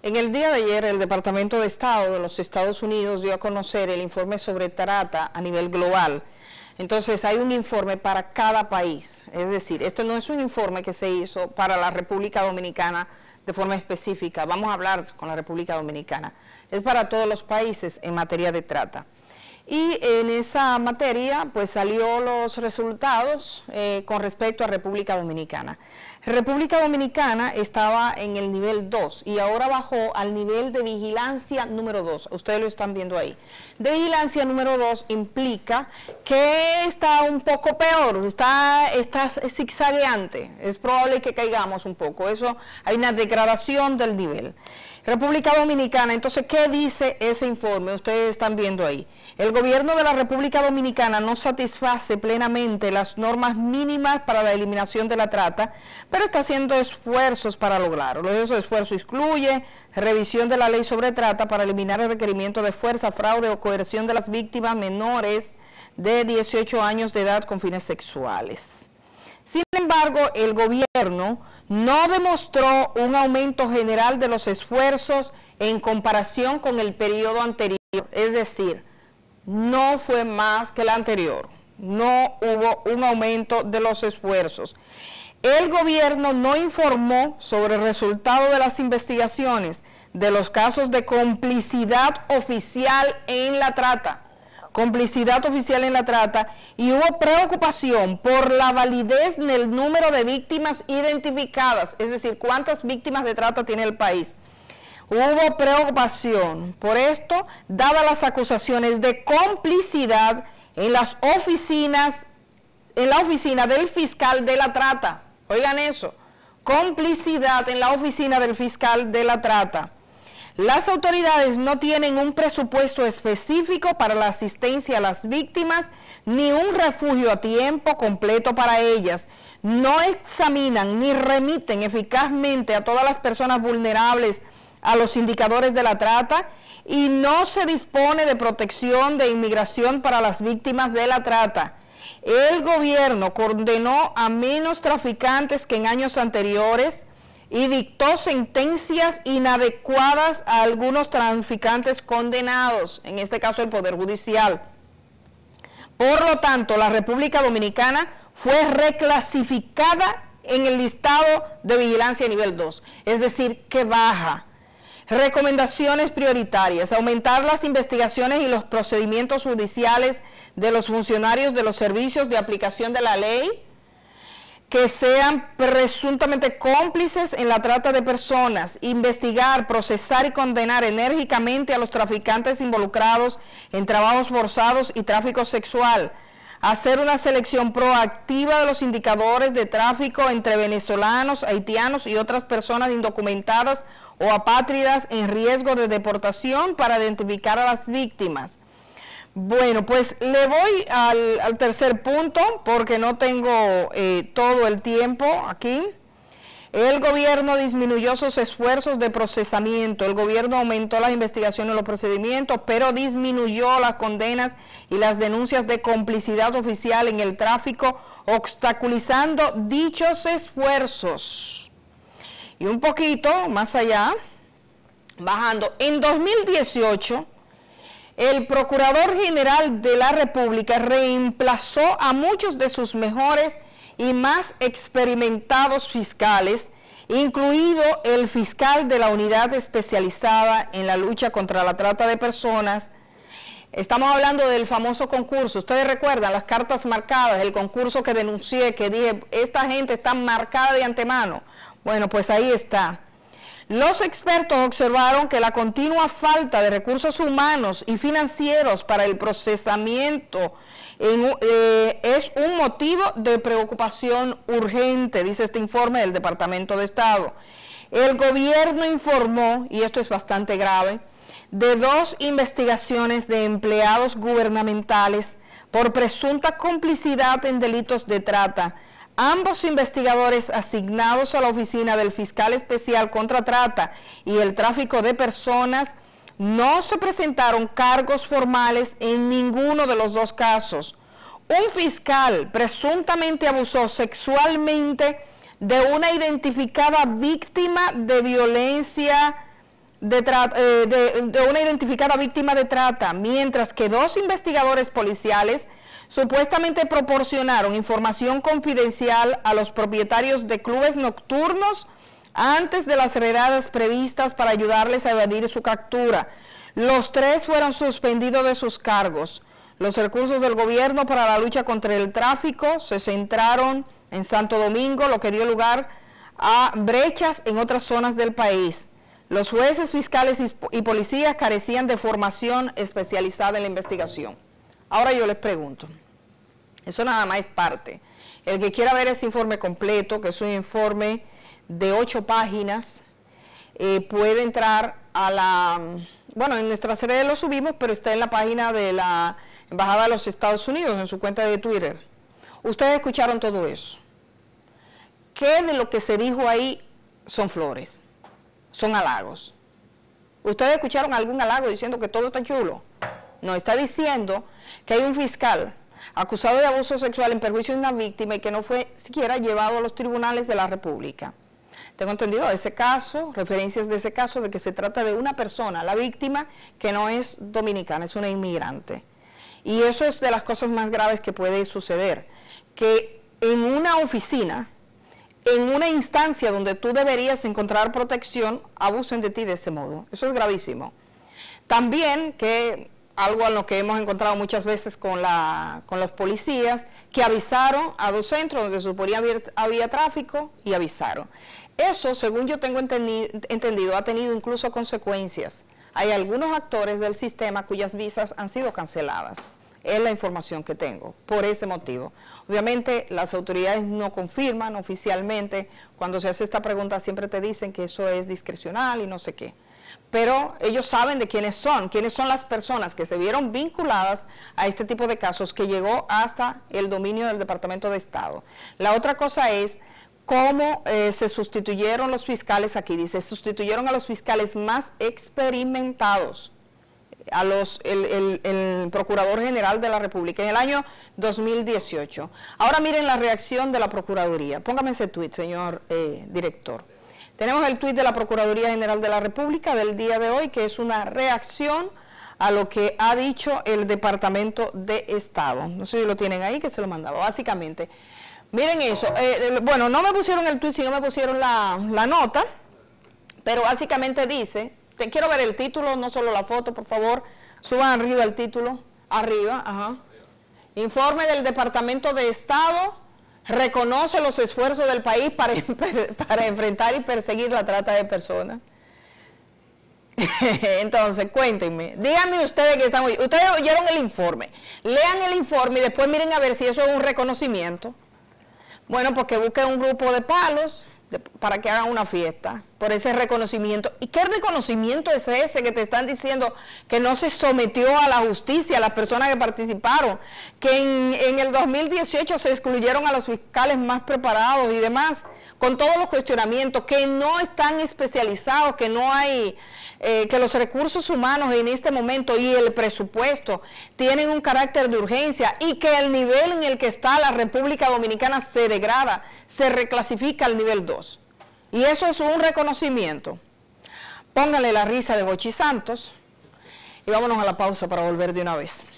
En el día de ayer, el Departamento de Estado de los Estados Unidos dio a conocer el informe sobre trata a nivel global. Entonces, hay un informe para cada país. Es decir, esto no es un informe que se hizo para la República Dominicana de forma específica. Vamos a hablar con la República Dominicana. Es para todos los países en materia de trata. Y en esa materia, pues salió los resultados con respecto a República Dominicana. República Dominicana estaba en el nivel 2 y ahora bajó al nivel de vigilancia número 2. Ustedes lo están viendo ahí. De vigilancia número 2 implica que está un poco peor, está zigzagueante. Es probable que caigamos un poco. Eso, hay una degradación del nivel. República Dominicana, entonces, ¿qué dice ese informe? Ustedes están viendo ahí. El gobierno de la República Dominicana no satisface plenamente las normas mínimas para la eliminación de la trata, pero está haciendo esfuerzos para lograrlo. Esos esfuerzos incluyen revisión de la ley sobre trata para eliminar el requerimiento de fuerza, fraude o coerción de las víctimas menores de 18 años de edad con fines sexuales. Sin embargo, el gobierno no demostró un aumento general de los esfuerzos en comparación con el periodo anterior, es decir, no fue más que el anterior, no hubo un aumento de los esfuerzos. El gobierno no informó sobre el resultado de las investigaciones de los casos de complicidad oficial en la trata. Complicidad oficial en la trata, y hubo preocupación por la validez del número de víctimas identificadas, es decir, cuántas víctimas de trata tiene el país. Hubo preocupación por esto, dadas las acusaciones de complicidad en las oficinas, en la oficina del fiscal de la trata. Oigan eso, complicidad en la oficina del fiscal de la trata. Las autoridades no tienen un presupuesto específico para la asistencia a las víctimas, ni un refugio a tiempo completo para ellas. No examinan ni remiten eficazmente a todas las personas vulnerables a los indicadores de la trata, y no se dispone de protección de inmigración para las víctimas de la trata. El gobierno condenó a menos traficantes que en años anteriores y dictó sentencias inadecuadas a algunos traficantes condenados, en este caso el Poder Judicial. Por lo tanto, la República Dominicana fue reclasificada en el listado de vigilancia nivel 2, es decir, que baja. Recomendaciones prioritarias: aumentar las investigaciones y los procedimientos judiciales de los funcionarios de los servicios de aplicación de la ley que sean presuntamente cómplices en la trata de personas, investigar, procesar y condenar enérgicamente a los traficantes involucrados en trabajos forzados y tráfico sexual, hacer una selección proactiva de los indicadores de tráfico entre venezolanos, haitianos y otras personas indocumentadas o apátridas en riesgo de deportación para identificar a las víctimas. Bueno, pues le voy al tercer punto porque no tengo todo el tiempo aquí. El gobierno disminuyó sus esfuerzos de procesamiento. El gobierno aumentó las investigaciones y los procedimientos, pero disminuyó las condenas y las denuncias de complicidad oficial en el tráfico, obstaculizando dichos esfuerzos. Y un poquito más allá, bajando, en 2018... el Procurador General de la República reemplazó a muchos de sus mejores y más experimentados fiscales, incluido el fiscal de la Unidad Especializada en la Lucha contra la Trata de Personas. Estamos hablando del famoso concurso. Ustedes recuerdan las cartas marcadas, el concurso que denuncié, que dije, esta gente está marcada de antemano. Bueno, pues ahí está. Los expertos observaron que la continua falta de recursos humanos y financieros para el procesamiento es un motivo de preocupación urgente, dice este informe del Departamento de Estado. El gobierno informó, y esto es bastante grave, de 2 investigaciones de empleados gubernamentales por presunta complicidad en delitos de trata. Ambos investigadores asignados a la oficina del fiscal especial contra trata y el tráfico de personas no se presentaron cargos formales en ninguno de los 2 casos. Un fiscal presuntamente abusó sexualmente de una identificada víctima de violencia de una identificada víctima de trata, mientras que 2 investigadores policiales supuestamente proporcionaron información confidencial a los propietarios de clubes nocturnos antes de las redadas previstas para ayudarles a evadir su captura. Los 3 fueron suspendidos de sus cargos. Los recursos del gobierno para la lucha contra el tráfico se centraron en Santo Domingo, lo que dio lugar a brechas en otras zonas del país. Los jueces, fiscales y policías carecían de formación especializada en la investigación. Ahora yo les pregunto, eso nada más es parte. El que quiera ver ese informe completo, que es un informe de 8 páginas, puede entrar a la... Bueno, en nuestras redes lo subimos, pero está en la página de la Embajada de los Estados Unidos, en su cuenta de Twitter. Ustedes escucharon todo eso. ¿Qué de lo que se dijo ahí son flores? Son halagos. ¿Ustedes escucharon algún halago diciendo que todo está chulo? No, está diciendo que hay un fiscal acusado de abuso sexual en perjuicio de una víctima y que no fue siquiera llevado a los tribunales de la República. Tengo entendido ese caso, referencias de ese caso, de que se trata de una persona, la víctima, que no es dominicana, es una inmigrante. Y eso es de las cosas más graves que puede suceder, que en una oficina, en una instancia donde tú deberías encontrar protección, abusen de ti de ese modo. Eso es gravísimo. También que algo a lo que hemos encontrado muchas veces con los policías, que avisaron a 2 centros donde se suponía había tráfico y avisaron. Eso, según yo tengo entendido, ha tenido incluso consecuencias. Hay algunos actores del sistema cuyas visas han sido canceladas. Es la información que tengo, por ese motivo. Obviamente, las autoridades no confirman oficialmente. Cuando se hace esta pregunta siempre te dicen que eso es discrecional y no sé qué. Pero ellos saben de quiénes son las personas que se vieron vinculadas a este tipo de casos que llegó hasta el dominio del Departamento de Estado. La otra cosa es cómo se sustituyeron los fiscales aquí. Dice, sustituyeron a los fiscales más experimentados, el Procurador General de la República en el año 2018. Ahora miren la reacción de la Procuraduría. Póngame ese tuit, señor director. Tenemos el tuit de la Procuraduría General de la República del día de hoy, que es una reacción a lo que ha dicho el Departamento de Estado. No sé si lo tienen ahí, que se lo mandaba. Básicamente, miren eso. Bueno, no me pusieron el tuit, sino me pusieron la nota, pero básicamente dice, quiero ver el título, no solo la foto, por favor. Suban arriba el título. Arriba, ajá. Informe del Departamento de Estado reconoce los esfuerzos del país para enfrentar y perseguir la trata de personas. Entonces, cuéntenme, díganme ustedes que están oyendo. Ustedes oyeron el informe, lean el informe y después miren a ver si eso es un reconocimiento. Bueno, pues que busquen un grupo de palos para que hagan una fiesta por ese reconocimiento. ¿Y qué reconocimiento es ese que te están diciendo que no se sometió a la justicia a las personas que participaron, que en el 2018 se excluyeron a los fiscales más preparados y demás, con todos los cuestionamientos, que no están especializados, que no hay, que los recursos humanos en este momento y el presupuesto tienen un carácter de urgencia y que el nivel en el que está la República Dominicana se degrada, se reclasifica al nivel 2. Y eso es un reconocimiento. Póngale la risa de Bochi Santos y vámonos a la pausa para volver de una vez.